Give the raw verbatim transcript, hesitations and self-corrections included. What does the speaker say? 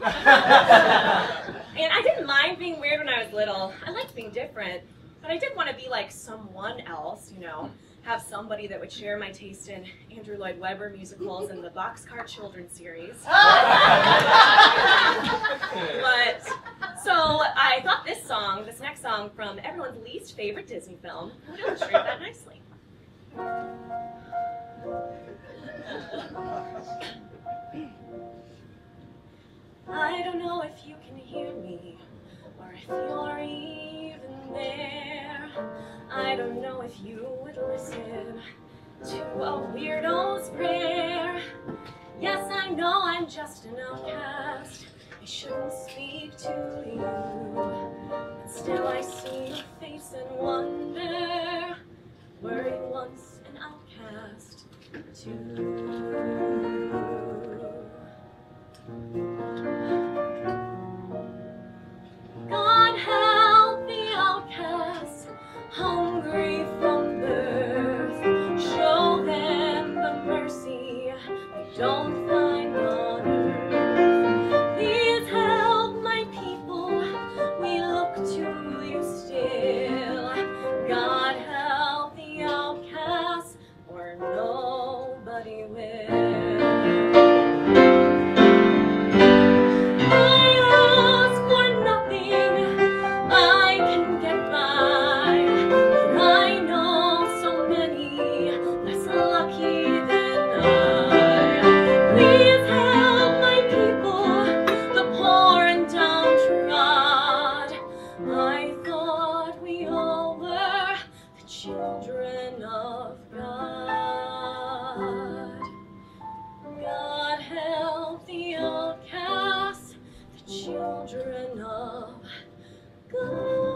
And I didn't mind being weird when I was little. I liked being different. But I did want to be like someone else, you know, have somebody that would share my taste in Andrew Lloyd Webber musicals and the Boxcar Children series. But, so I thought this song, this next song from everyone's least favorite Disney film, would illustrate that nicely. I don't know if you can hear me, or if you're even there. I don't know if you would listen to a weirdo's prayer. Yes, I know I'm just an outcast. I shouldn't speak to you, but still I see your face and wonder, were you once an outcast too? God help the outcasts, hungry from birth. Show them the mercy they don't find on earth. Please help my people, we look to you still. God help the outcasts, or nobody will. Children of God. God help the outcasts, the children of God.